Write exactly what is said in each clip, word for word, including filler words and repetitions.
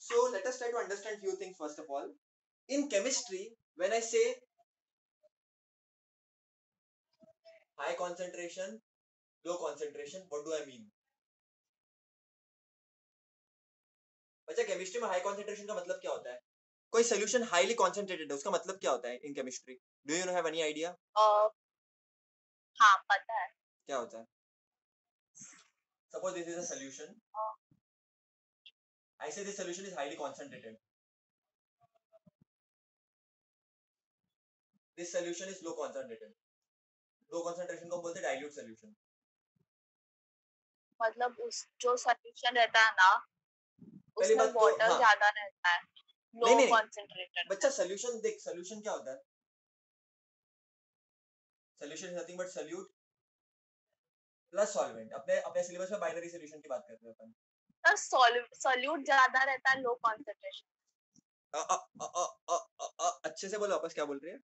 So let us try to understand few things first of all. In chemistry, when I say high concentration, low concentration, what do I mean? बच्चा chemistry में high concentration का मतलब क्या होता है? कोई solution highly concentrated है, उसका मतलब क्या होता है in chemistry? Do you have any idea? uh, हाँ पता है. क्या होता है? Suppose this is a solution. uh, I say this solution is highly concentrated. This solution is low concentrated. Low concentration को बोलते हैं dilute solution. मतलब उस जो सॉल्यूशन रहता है ना पहली उसमें बात तो वाटर हाँ ज्यादा रहता है, लो नहीं नहीं नहीं कॉन्सेंट्रेटेड. बच्चा सोल्यूशन देख सोल्यूशन क्या होता है? Solution is nothing but solute plus solvent. अपने अपने सिलेबस में बाइनरी सोल्यूशन की बात करते हैं अपन. सर सॉल्यूट ज्यादा रहता है, लो कॉन्सेंट्रेशन. अ, अ, अ, अ, अ, अ, अ, अच्छे से बोलो वापस, क्या बोल रही है?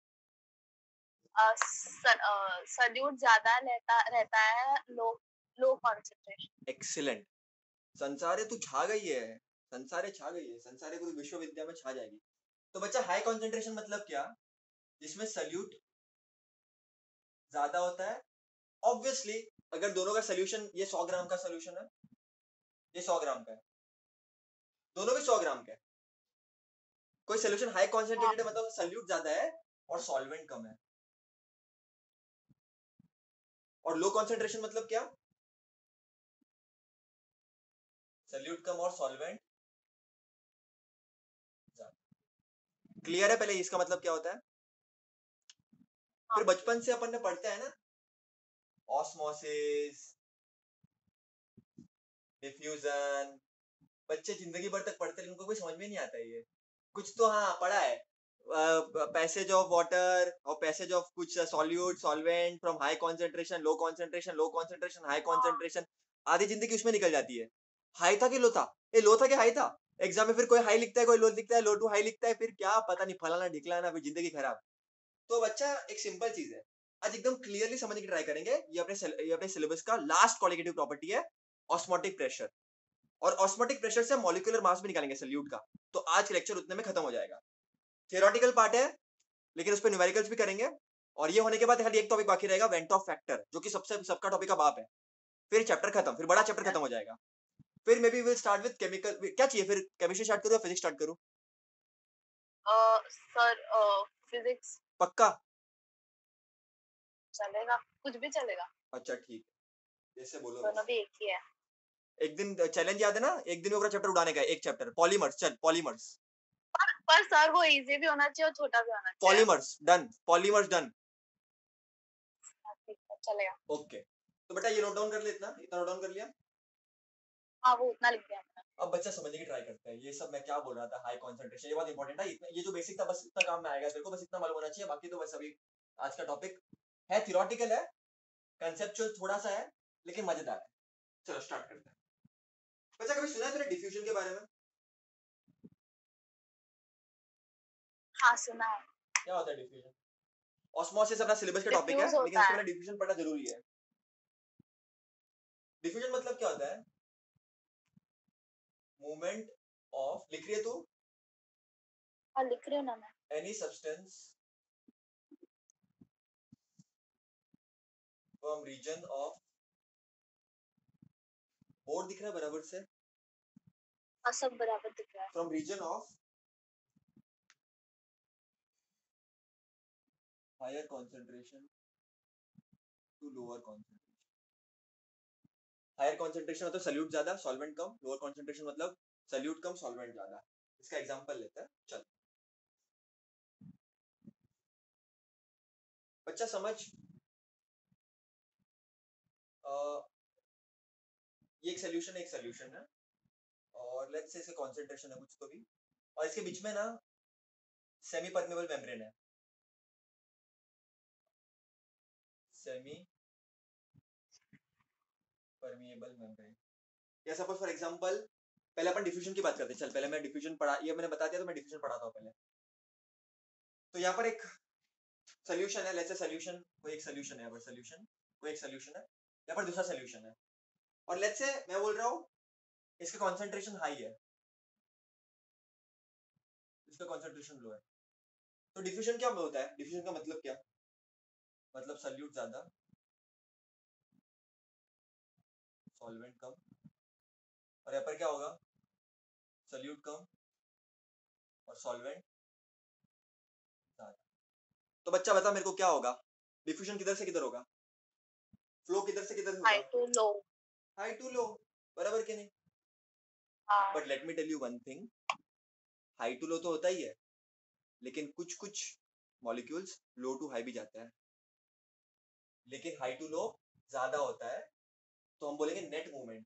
सॉल्यूट ज्यादा रहता रहता है, लो लो कॉन्सेंट्रेशन. एक्सीलेंट. संसारे तू छा गई है. संसारे छा गई है. संसारे पूरी विश्वविद्यालय में छा जाएगी. तो बच्चा हाई कंसंट्रेशन मतलब क्या? जिसमें सल्यूट ज्यादा होता है. ऑब्वियसली अगर दोनों का सोल्यूशन, ये सौ ग्राम का सोल्यूशन है, ये सौ ग्राम का है, दोनों भी सौ ग्राम का है. कोई सोल्यूशन हाई कंसंट्रेटेड है मतलब सल्यूट ज्यादा है और सॉल्वेंट कम है. और लो कंसंट्रेशन मतलब क्या? सल्यूट कम और सॉल्वेंट ज्यादा. क्लियर है? पहले इसका मतलब क्या होता है. फिर बचपन से अपन ने पढ़ते हैं ना, ऑस्मोसिस, डिफ्यूजन. बच्चे जिंदगी भर तक पढ़ते हैं, उनको कोई समझ में नहीं आता है ये. कुछ तो हाँ पढ़ा है, पैसेज ऑफ वाटर और पैसेज ऑफ कुछ solute solvent from high concentration low concentration low concentration high concentration. आधी जिंदगी उसमें निकल जाती है. हाई था कि लो था? ये लो था कि हाई था? एग्जाम में फिर कोई हाई लिखता है, कोई लो लिखता है, लो टू हाई लिखता है, फिर क्या पता नहीं फलाना ढिकलाना, फिर जिंदगी खराब. तो बच्चा एक सिंपल चीज है, आज एकदम क्लियरली समझने की ट्राई करेंगे. ये अपने ये अपने सिलेबस का लास्ट क्वालिटेटिव प्रॉपर्टी है, ऑस्मोटिक प्रेशर. और ऑस्मोटिक प्रेशर से मॉलिक्यूलर मास भी निकालेंगे सल्यूट का. तो आज के लेक्चर उतने में खत्म हो जाएगा. थियोरेटिकल पार्ट है लेकिन उस पर न्यूमेरिकल्स भी करेंगे. और ये होने के बाद खाली एक टॉपिक बाकी रहेगा, वेंट ऑफ फैक्टर, जो कि सबसे सबका टॉपिक का बाप है. फिर चैप्टर खत्म, फिर बड़ा चैप्टर खत्म हो जाएगा. फिर maybe will start with chemical. क्या चाहिए फिर, केमिस्ट्री स्टार्ट करूं या फिजिक्स स्टार्ट करूं? सर फिजिक्स पक्का? चलेगा, कुछ भी चलेगा. अच्छा ठीक है, जैसे बोलो. दोनों भी एक ही है. एक दिन चैलेंज याद है ना, एक दिन में पूरा चैप्टर उड़ाने का है. एक चैप्टर पॉलीमर्स. चल पॉलीमर्स. पर, पर सर वो इजी भी होना चाहिए और छोटा भी होना चाहिए. Polymers done. Polymers done. ठीक है, चलेगा. ओके. तो बेटा ये नोट डाउन कर ले, इतना इतना नोट डाउन कर लिया. हाँ वो उतना लिख दिया मैंने. अब बच्चा समझने की ट्राई करते हैं ये सब मैं क्या बोल रहा था. हाई कंसंट्रेशन ये बहुत इंपॉर्टेंट है. इतना ये जो बेसिक था बस इतना काम में आएगा तेरे को, बस इतना मालूम होना चाहिए. बाकी तो बस अभी आज का टॉपिक है थियोरेटिकल है, कंसेप्चुअल थोड़ा सा है, लेकिन मजेदार है. चलो स्टार्ट करते हैं. बच्चा कभी सुना है तूने डिफ्यूजन के बारे में? हाँ सुना है. क्या होता है डिफ्यूजन? ऑस्मोसिस अपना सिलेबस का टॉपिक है, डिफ्यूज लेकिन होता उसके है. पहले डिफ्यूजन पढ़ना जरूरी है. डिफ्यूजन मतलब क्या होता है? मूवमेंट ऑफ, लिख रही है तू? हाँ लिख रही हूँ ना मैं. Any substance from region of, board दिख रहा है बराबर से? हाँ सब बराबर दिख रहा है. From region of higher concentration to lower concentration. Higher concentration मतलब सल्यूट ज्यादा सॉल्वेंट कम, लोअर कंसंट्रेशन मतलब सल्यूट कम सॉल्वेंट ज्यादा. इसका एग्जांपल लेते हैं. चल बच्चा समझ, आ, ये एक सोल्यूशन एक सोल्यूशन है और लेट्स से इसका कंसंट्रेशन है कुछ तो भी, और इसके बीच में ना सेमी परमेबल मेम्ब्रेन है. Semi permeable membrane. या सपोज फॉर एग्जांपल पहले अपन डिफ्यूजन की बात करते हैं. चल पहले मैं डिफ्यूजन पढ़ा, ये मैंने बता दिया तो मैं डिफ्यूजन पढ़ाता हूँ पहले. तो यहाँ पर एक सोल्यूशन है, लेट्स से सोल्यूशन, कोई एक सोल्यूशन है यहाँ पर, सोल्यूशन कोई एक सोल्यूशन है, यहाँ पर दूसरा सोल्यूशन है. और लेट्स से मैं बोल रहा हूँ इसका कंसंट्रेशन हाई है, उसका कॉन्सेंट्रेशन लो है। तो डिफ्यूजन क्या होता है? डिफ्यूजन का मतलब क्या? मतलब सॉल्यूट ज्यादा, सॉल्वेंट कम, और यहाँ पर क्या होगा? सॉल्यूट कम और सॉल्वेंट ज्यादा। तो बच्चा बता मेरे को क्या होगा? डिफ्यूजन किधर से किधर होगा? फ्लो किधर से किधर हाई होगा? To low. High to low, बराबर के नहीं? हाँ but let me tell you one thing, high to low तो होता ही है, लेकिन कुछ कुछ मॉलिक्यूल्स लो टू हाई भी जाता है, लेकिन हाई टू लो ज्यादा होता है, तो हम बोलेंगे नेट मूवमेंट।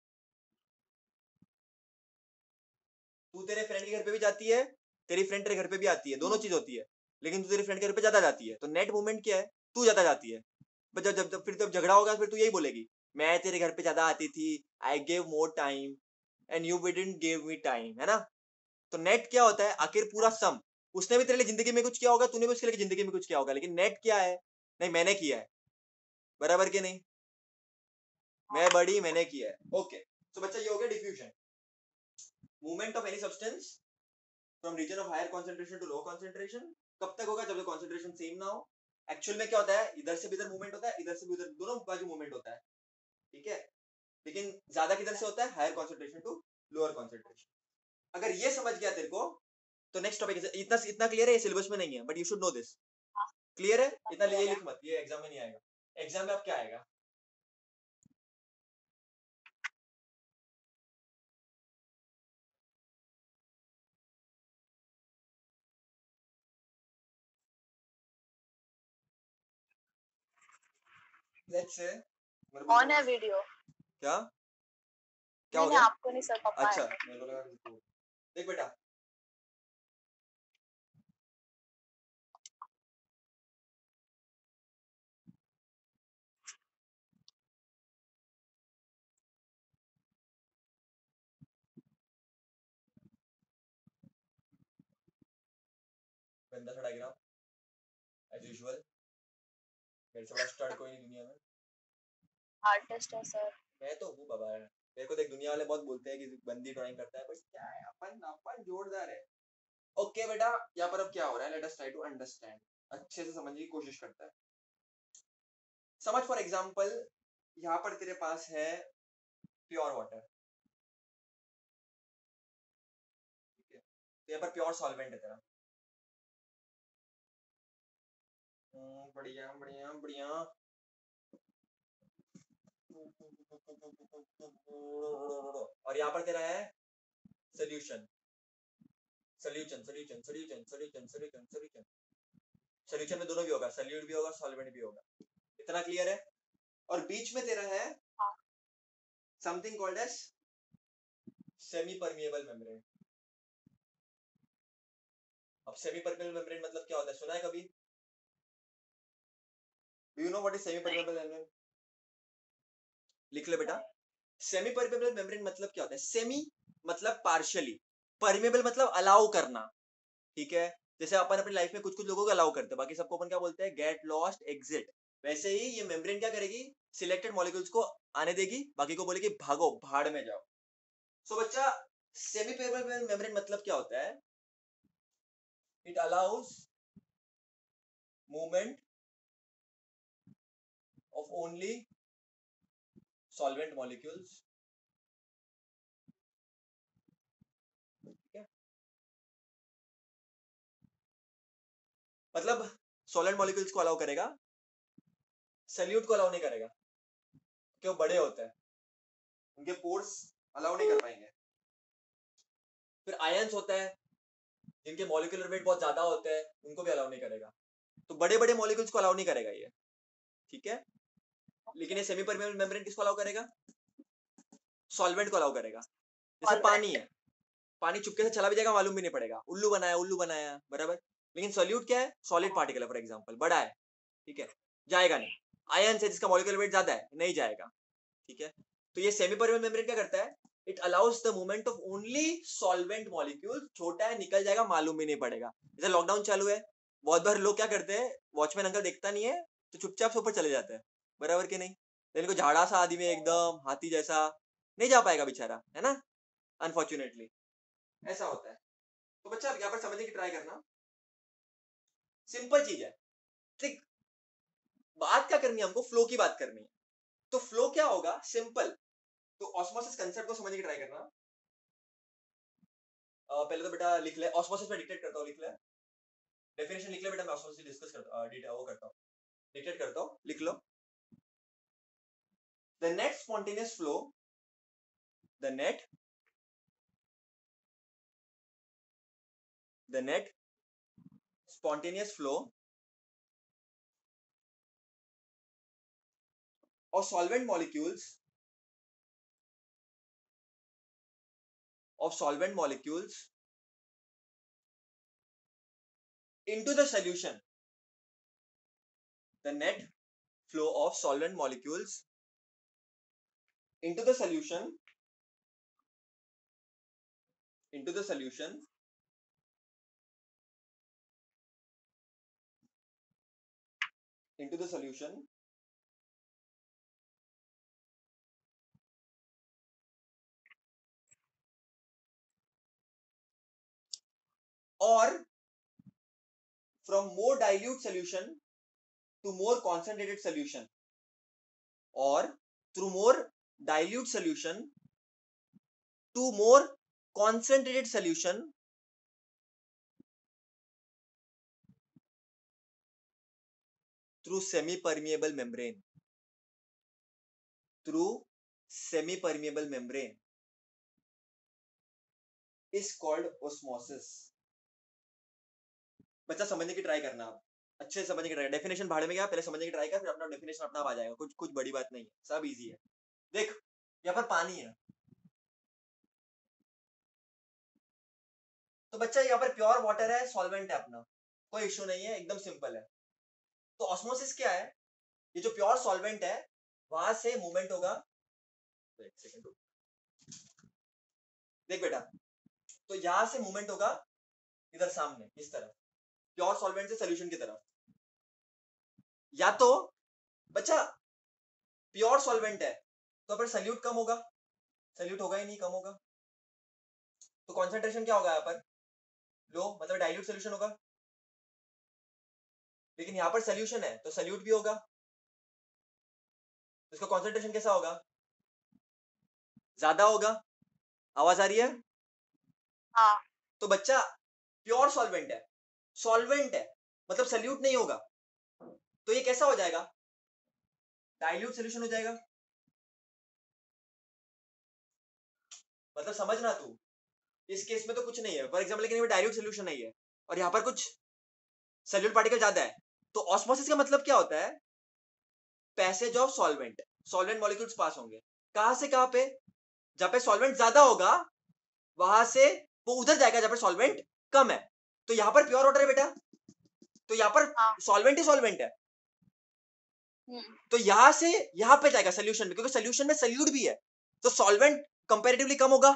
तू तेरे फ्रेंड के घर पे भी जाती है, तेरी फ्रेंड तेरे घर पे भी आती है, दोनों चीज होती है, लेकिन तू तेरी फ्रेंड के घर पे ज्यादा जाती है, तो नेट मूवमेंट क्या है? तू ज्यादा जाती है। बट जब जब जब फिर जब झगड़ा होगा फिर तू यही बोलेगी, मैं तेरे घर पे ज्यादा आती थी, I gave more time and you didn't give me time, है ना? तो नेट क्या होता है? आखिर पूरा सम, उसने भी तेरे लिए जिंदगी में कुछ किया होगा, तूने भी उसके लिए जिंदगी में कुछ किया होगा, लेकिन नेट क्या है? नहीं मैंने किया है, बराबर के नहीं? मैं बड़ी, मैंने किया है। ओके, तो बच्चा ये हो गया diffusion. Movement of any substance from region of higher concentration to low concentration कब तक होगा? जब तक कॉन्सेंट्रेशन सेम ना हो। एक्चुअल में क्या होता है? इधर से भी इधर मूवमेंट होता है, इधर से भी उधर, दोनों बाजू मूवमेंट होता है, ठीक है? लेकिन ज्यादा किधर से होता है? Higher concentration to lower concentration. अगर ये समझ गया तेरे को तो नेक्स्ट टॉपिक, इतना इतना क्लियर है, ये सिलेबस में नहीं है but you should know this. Clear है? इतना ये लिख मत, ये एग्जाम में नहीं आएगा। एग्जाम में अब क्या आएगा? लेट्स से कौन है वीडियो? क्या क्या नहीं हो नहीं गया? आपको नहीं सर, पापा अच्छा है। मेरे को लगा कि- देख बेटा, गंदा सा डायग्राम एज यूजुअल, मेरे से बड़ा स्टड कोई नहीं दुनिया में। आर्टिस्ट है सर। मैं तो हूँ बाबा, मेरे को देख दुनिया वाले बहुत बोलते हैं कि बंदी ड्राइंग करता है, बट क्या है, अपन अपन जोरदार है। ओके बेटा, यहाँ पर अब क्या हो रहा है? Let us try to understand, अच्छे से समझने की कोशिश करता है। समझ फॉर एग्जांपल, यहाँ पर तेरे पास है प्योर वाटर, ठीक है? तो यहाँ पर प्योर सॉल्वेंट है तेरा। हम्म, बढ़िया बढ़िया बढ़िया। और यहाँ पर तेरा है solution, solution solution solution solution solution solution. Solution में दोनों भी होगा, सोल्यूट भी होगा, सॉल्वेंट भी होगा। इतना क्लियर है? और बीच में तेरा है something called as semi permeable membrane. अब सेमी परमिएबल मेम्ब्रेन मतलब क्या होता है? सुना है कभी? Do you know what is semi permeable membrane? लिख ले बेटा। सेमी परमिएबल मेम्ब्रेन मतलब क्या होता है? सेमी मतलब पार्शियली, परमिएबल मतलब अलाउ करना, ठीक है? जैसे अपन अपनी लाइफ में कुछ कुछ लोगों को अलाउ करते हैं, बाकी सबको अपन क्या बोलते हैं? Get lost exit. वैसे ही ये मेम्ब्रेन क्या करेगी? सिलेक्टेड मॉलिक्यूल्स को आने देगी, बाकी को बोलेगी भागो, भाड़ में जाओ। सो so, बच्चा, सेमी परमिएबल मेम्ब्रेन मतलब क्या होता है? It allows movement of only solvent molecules, ठीक है? मतलब सॉलिड मॉलिक्यूल्स को अलाउ करेगा, सॉल्यूट को अलाउ नहीं करेगा, क्योंकि वो बड़े होते हैं, उनके पोर्स अलाउ नहीं कर पाएंगे। फिर आयंस होता है जिनके मॉलिक्यूलर वेट बहुत ज्यादा होते हैं, उनको भी अलाउ नहीं करेगा। तो बड़े बड़े मॉलिक्यूल्स को अलाउ नहीं करेगा ये, ठीक है? लेकिन ये सेमी परमिएबल मेम्ब्रेन किसको अलाउ करेगा? सॉल्वेंट को अलाउ करेगा। जैसे पानी है, पानी चुपके से चला भी जाएगा, मालूम भी नहीं पड़ेगा, उल्लू बनाया उल्लू बनाया, बराबर। लेकिन सॉल्यूट क्या है? सॉलिड पार्टिकल है, फॉर एग्जांपल बड़ा है, ठीक है, जाएगा नहीं। आयन है जिसका मॉलिक्यूलर वेट ज्यादा है, नहीं जाएगा, ठीक है? तो ये सेमी परमिएबल मेम्ब्रेन क्या करता है? It allows the movement of only solvent molecule. छोटा है, निकल जाएगा, मालूम भी नहीं पड़ेगा। जैसे लॉकडाउन चालू है, बहुत बार लोग क्या करते हैं, वॉचमैन अंकल देखता नहीं है तो चुपचाप से ऊपर चले जाते हैं, बराबर के नहीं? लेकिन को झाड़ा सा आदमी एकदम हाथी जैसा नहीं जा पाएगा बेचारा, है ना? अनफॉर्चुनेटली ऐसा होता है। तो बच्चा यहाँ पर समझने की ट्राई करना, सिंपल चीज है। ठीक, बात क्या करनी है हमको, फ्लो की बात करनी है। तो फ्लो क्या होगा, सिंपल। तो ऑस्मोसिस कंसेप्ट को समझने की ट्राई करना। uh, पहले तो बेटा लिख ले, ऑस्मोसिस में डिक्टेट करता हूँ, लिख ले डेफिनेशन, लिख ले बेटा, मैं ऑस्मोसिस डिस्कस करता हूँ, वो करता हूँ, डिक्टेट करता हूँ, लिख लो। The net spontaneous flow, the net the net spontaneous flow of solvent molecules of solvent molecules into the solution, the net flow of solvent molecules into the solution into the solution into the solution or from more dilute solution to more concentrated solution, or through more dilute solution to more concentrated solution through semi permeable membrane through semi permeable membrane is called osmosis। बच्चा समझने की try करना, आप अच्छे से समझने की try, definition भाड़ में गया, पहले समझने की ट्राई कर, फिर अपना डेफिनेशन अपना आ जाएगा, कुछ कुछ बड़ी बात नहीं है, सब इजी है। देख यहाँ पर पानी है, तो बच्चा यहाँ पर प्योर वाटर है, सॉल्वेंट है अपना, कोई इश्यू नहीं है, एकदम सिंपल है। तो ऑस्मोसिस क्या है, ये जो प्योर सॉल्वेंट है वहां से मूवमेंट होगा, एक सेकंड देख बेटा, तो यहां से मूवमेंट होगा इधर सामने इस तरफ, प्योर सॉल्वेंट से सोल्यूशन की तरफ। या तो बच्चा प्योर सॉल्वेंट है तो पर सल्यूट कम होगा, सल्यूट होगा ही नहीं, कम होगा, तो कॉन्सेंट्रेशन क्या होगा यहाँ पर, लो, मतलब डाइल्यूट सोल्यूशन होगा। लेकिन यहाँ पर सोल्यूशन है तो सल्यूट भी होगा, तो इसका कॉन्सेंट्रेशन कैसा होगा, ज्यादा होगा। आवाज आ रही है? हाँ। तो बच्चा प्योर सॉल्वेंट है, सॉल्वेंट है मतलब सल्यूट नहीं होगा, तो ये कैसा हो जाएगा, डाइल्यूट सोल्यूशन हो जाएगा। मतलब समझना तू, इस केस में तो कुछ नहीं है फॉर एग्जाम्पल, लेकिन ये डाइल्यूट सोल्यूशन नहीं है और यहाँ पर कुछ सल्यूट पार्टिकल ज्यादा है, तो ऑस्मोसिस का मतलब क्या होता है, passage of solvent, solvent molecules pass होंगे, कहां से कहां पे, जहां पे सॉल्वेंट ज्यादा होगा वहां से वो उधर जाएगा जहां पर सॉल्वेंट कम है। तो यहाँ पर प्योर वाटर है बेटा, तो यहाँ पर सॉल्वेंट ही सॉल्वेंट है, तो यहां से यहां पे जाएगा सोल्यूशन में, क्योंकि सोल्यूशन में सल्यूट भी है, तो सॉल्वेंट कंपैरेटिवली कम होगा।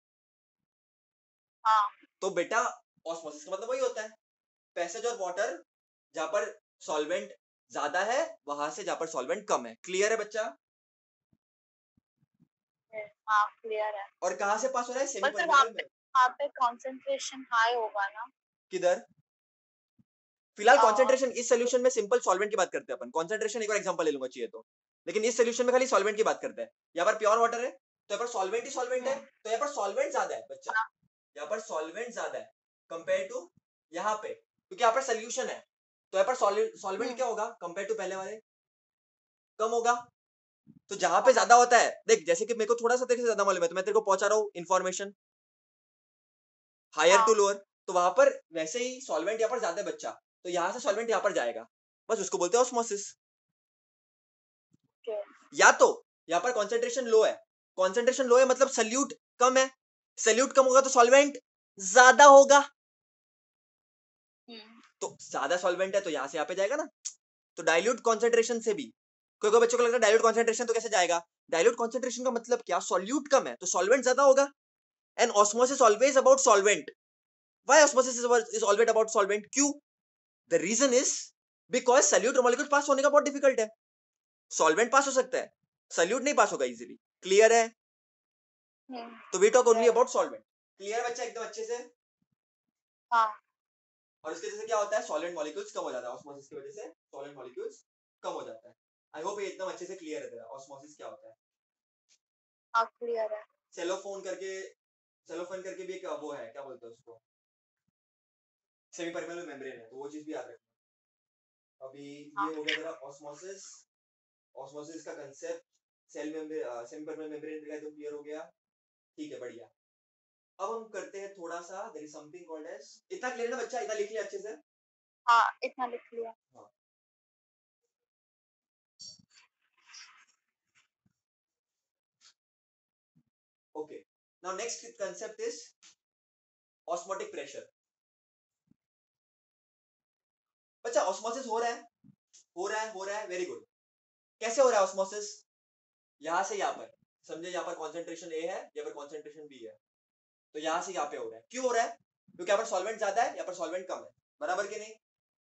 हाँ। तो बेटा ऑस्मोसिस का मतलब वही होता है, पैसेज और वाटर जहां पर सॉल्वेंट ज्यादा है वहां से जहां पर सॉल्वेंट कम है। क्लियर है बच्चा? हाँ क्लियर है। और कहां से पास हो रहा है, सेमी मतलब वहाँ परमेबल पे में। वहाँ पे कंसंट्रेशन हाई होगा ना? किधर? फिलहाल हाँ। कंसंट्रेशन इस सॉल्यूशन में सिंपल सॉल्वेंट की बात करते हैं अपन, कंसंट्रेशन एक और एग्जांपल ले लूंगा चाहिए तो, लेकिन इस सॉल्यूशन में खाली सॉल्वेंट की बात करते हैं। यहाँ पर प्योर वाटर है तो यहाँ पर सॉल्वेंट ही सॉल्वेंट है, तो यहाँ पर सॉल्वेंट ज्यादा है बच्चा, यहाँ पर सॉल्वेंट ज्यादा है कंपेयर टू यहाँ पे, क्योंकि यहाँ पर सोल्यूशन है, तो यहाँ पर सॉल्वेंट क्या होगा कंपेयर टू पहले वाले, कम होगा। तो जहां पे ज्यादा होता है, देख जैसे कि मेरे को थोड़ा सा तेरे से ज्यादा मालूम है तो मैं तेरे को पहुंचा रहा हूँ इन्फॉर्मेशन हायर टू लोअर, तो वहां पर वैसे ही सॉल्वेंट यहाँ पर ज्यादा है बच्चा, तो यहाँ से सॉल्वेंट यहाँ पर जाएगा, बस उसको बोलते हैं ऑस्मोसिस। या तो यहाँ पर कॉन्सेंट्रेशन लो है, कॉन्सेंट्रेशन लो है मतलब सल्यूट कम है, सल्यूट कम होगा तो सॉल्वेंट ज्यादा होगा, तो ज्यादा सॉल्वेंट है तो यहाँ से यहाँ पे जाएगा ना, तो डाइल्यूट कॉन्सेंट्रेशन से भी, कोई कोई बच्चों को लगता है डाइल्यूट कॉन्सेंट्रेशन तो कैसे जाएगा, डाइल्यूट कॉन्सेंट्रेशन का मतलब क्या, सॉल्यूट कम है तो सॉल्वेंट ज्यादा होगा, and osmosis always about solvent. Why osmosis is always about solvent, क्यों, the reason is because solute molecule pass होने का बहुत डिफिकल्ट है, सॉल्वेंट पास हो सकता है, सल्यूट नहीं पास होगा इजीली। क्लियर है? तो we talk only about solvent. Clear बच्चा एकदम अच्छे से? हाँ और इसकी वजह से क्या होता है, सॉलिड मॉलिक्यूल्स कम हो जाता है, ऑस्मोसिस की वजह से सॉलिड मॉलिक्यूल्स कम हो जाता है। आई होप ये एकदम अच्छे से क्लियर है तेरा ऑस्मोसिस क्या होता है। हाँ क्लियर है। सेलोफोन करके सेलोफोन करके भी एक वो है, क्या बोलते हैं उसको, सेमी परमेबल मेम्ब्रेन है, तो वो चीज भी याद रखना। अभी हाँ ये हो गया तेरा ऑस्मोसिस, ऑस्मोसिस का concept, cell membrane, semi permeable membrane का तो क्लियर हो गया, ठीक है बढ़िया। अब हम करते हैं थोड़ा सा, there is something called as, इतना क्लियर है ना बच्चा, इतना लिख लिया अच्छे से? हाँ इतना लिख लिया। हाँ okay, now next concept is osmotic pressure. बच्चा ऑस्मोसिस हो रहा है, हो रहा है, हो रहा है, वेरी गुड। कैसे हो रहा है ऑस्मोसिस? यहां से यहां पर, समझे, यहां पर कंसंट्रेशन ए है, यहां पर कंसंट्रेशन बी है, तो यहां से यहां पे हो रहा है। क्यों हो रहा है? क्योंकि यहां पर सॉल्वेंट ज्यादा है, यहां पर सॉल्वेंट कम है, बराबर कि नहीं?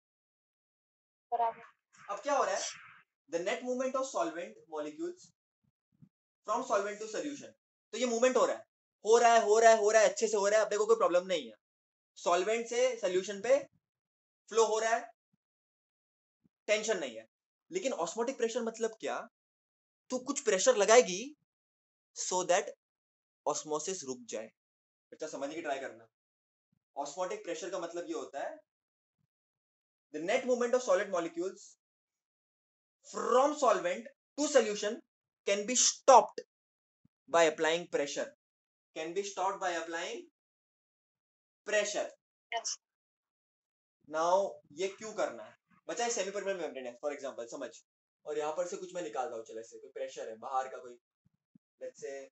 बराबर। अब क्या हो रहा है, the net movement of solvent molecules from solvent to solution, तो ये मूवमेंट हो रहा है, हो रहा है, हो रहा है, हो रहा है, अच्छे से हो रहा है, अब देखो कोई प्रॉब्लम नहीं है, सॉल्वेंट से सोल्यूशन पे फ्लो हो रहा है, टेंशन नहीं है। लेकिन ऑस्मोटिक प्रेशर मतलब क्या? तो कुछ प्रेशर लगाएगी सो दैट ऑस्मोसिस रुक जाए। बच्चा समझने की ट्राई करना, ऑस्मोटिक प्रेशर का मतलब ये होता है the net movement of solid molecules from solvent to solution can be stopped by applying pressure, can be stopped by applying pressure. Yes. now ये क्यों करना है बच्चा? ये सेमी परमेबल मेम्ब्रेन है फॉर एग्जांपल, समझ, और यहाँ पर से कुछ मैं निकाल रहा हूँ, चलो ऐसे कोई प्रेशर है बाहर का, कोई लेट्स से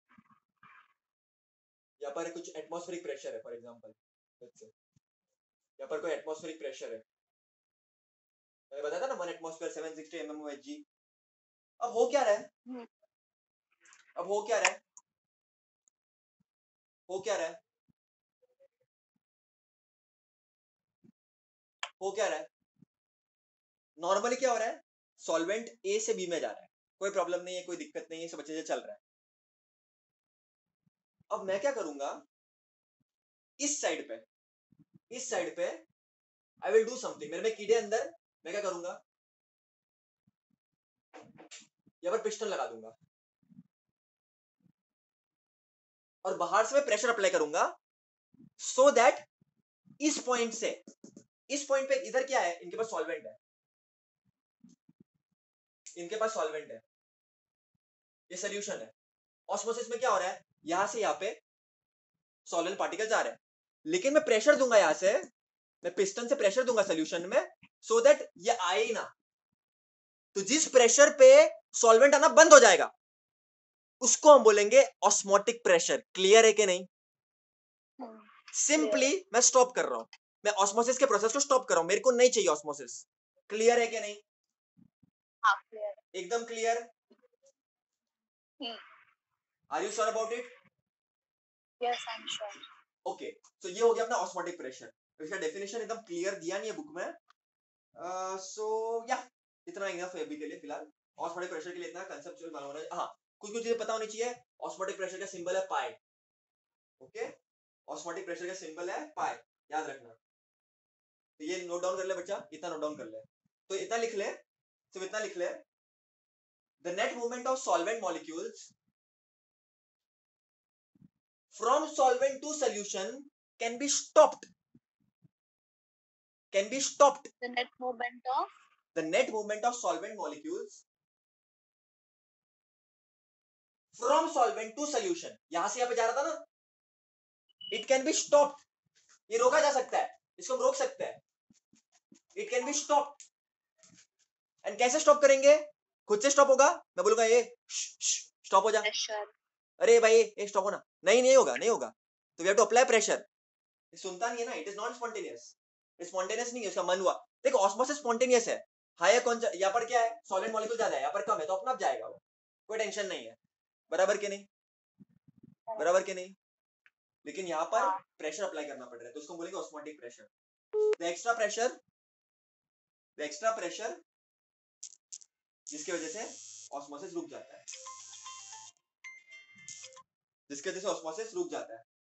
यहाँ पर कुछ एटमॉस्फेरिक प्रेशर है फॉर एग्जांपल, लेट्स से यहाँ पर कोई एटमॉस्फेरिक प्रेशर है, मैंने बताया था ना one atmosphere seven sixty M M O H G. अब हो क्या रहा है, अब हो क्या रहा है, हो क्या रहा है, हो क्या रहा है, नॉर्मली क्या हो रहा है, सॉल्वेंट ए से बी में जा रहा है, कोई प्रॉब्लम नहीं है, कोई दिक्कत नहीं है, सब अच्छे से चल रहा है। अब मैं क्या करूंगा, इस साइड पे, इस साइड पे आई विल डू समथिंग, मेरे में कीड़े अंदर, मैं क्या करूंगा, यहाँ पर पिस्टन लगा दूंगा और बाहर से मैं प्रेशर अप्लाई करूंगा सो so दैट इस पॉइंट से, इस पॉइंट पे, इधर क्या है, इनके पास सॉल्वेंट है, इनके पास सॉल्वेंट है, ये सोल्यूशन है। ऑस्मोसिस में क्या हो रहा है, यहां से यहां पे सॉल्वेंट पार्टिकल्स आ रहे हैं, लेकिन मैं प्रेशर दूंगा यहां से, मैं पिस्टन से प्रेशर दूंगा सोल्यूशन में सो so दैट ये आए ही ना, तो जिस प्रेशर पे सॉल्वेंट आना बंद हो जाएगा उसको हम बोलेंगे ऑस्मोटिक प्रेशर। क्लियर है कि नहीं? सिंपली मैं स्टॉप कर रहा हूं, मैं ऑस्मोसिस के प्रोसेस को स्टॉप कर रहा हूं, मेरे को नहीं चाहिए ऑस्मोसिस। क्लियर है कि नहीं? हाँ क्लियर। एकदम clear? Are you sure about it? Yes I am sure. Okay, so ये हो गया अपना ऑस्मोटिक प्रेशर, इसका डेफिनेशन एकदम क्लियर दिया नहीं है बुक में, सो uh, या so, yeah, इतना इनफ है अभी के लिए फिलहाल। ऑस्मोटिक प्रेशर के लिए इतना कंसेप्चुअल मालूम होना चाहिए। हाँ, कुछ कुछ चीजें पता होनी चाहिए। ऑस्मोटिक प्रेशर का सिंबल है पाई, ओके, ऑस्मोटिक प्रेशर का सिंबल है पाई, याद रखना। तो ये नोट डाउन कर ले बच्चा, इतना नोट डाउन कर ले, तो इतना लिख ले, सिर्फ इतना लिख ले, the net movement of solvent molecules from solvent to solution can be stopped, can be stopped, the net movement of the net movement of solvent molecules from solvent to solution, यहां से यहां पे जा रहा था ना, it can be stopped, ये रोका जा सकता है, इसको हम रोक सकते हैं, it can be stopped, and कैसे स्टॉप करेंगे? खुद से स्टॉप होगा, मैं बोलूंगा ये स्टॉप हो जा, pressure। अरे भाई ये स्टॉप होना, नहीं नहीं होगा, नहीं होगा, तो we have to apply pressure. सुनता नहीं है ना, it is not spontaneous, spontaneous नहीं है, उसका मन हुआ। देखो ऑस्मोसिस स्पॉन्टेनियस है, हायर कौन, यहाँ पर क्या है, सॉलिड मॉलिक्यूल ज्यादा है, यहाँ पर कम है, तो अपना आप जाएगा वो, कोई टेंशन नहीं है, बराबर के नहीं, बराबर के नहीं। लेकिन यहाँ पर प्रेशर अप्लाई करना पड़ रहा है, तो उसको बोलेंगे osmotic pressure. The extra pressure, the extra pressure जिसकी वजह से ऑस्मोसिस रुक जाता है, जिसकी वजह से ऑस्मोसिस रुक जाता है।